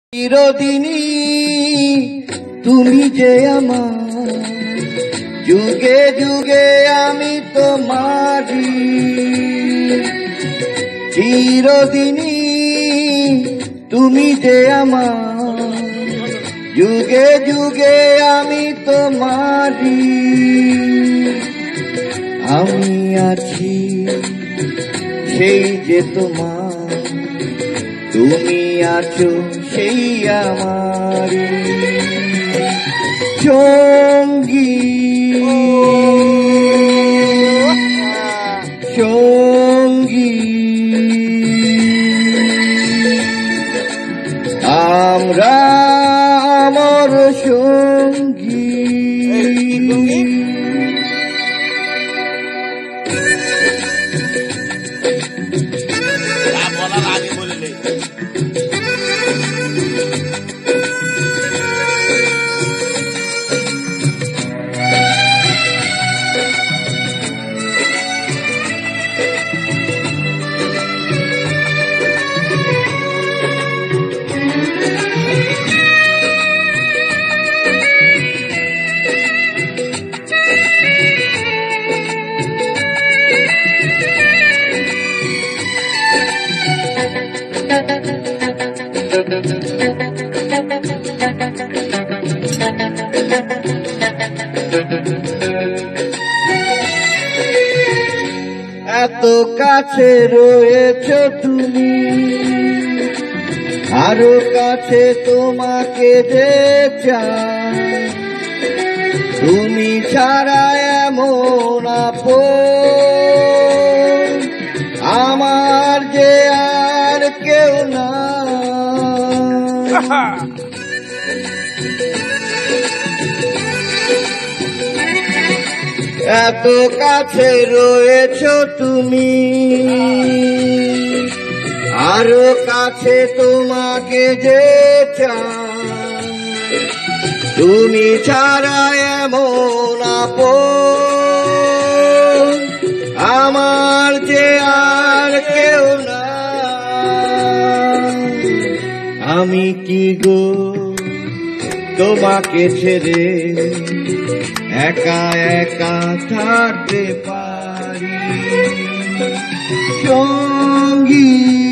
চিরদিনই তুমি যে আমার, যুগে যুগে আমি তোমারি। চিরদিনই তুমি যে আমার, যুগে যুগে আমি তোমারি। আমি আছি সেই যে তোমার, তুমি আছো সেই আমার সঙ্গী। সঙ্গী আমরা আমার সঙ্গী। এত কাছে রয়েছ তুমি, আরো কাছে তোমাকে যে চাই। তুমি ছাড়া এমন আপন আমার যে আর কেউ না। এত কাছে রয়েছ তুমি, আরো কাছে তোমাকে যে চাই। তুমি ছাড়া এমন আপন আমার যে আর কেউ না। আমি কি গো তোমাকে ছেড়ে একা একা থাকতে পারি সঙ্গী।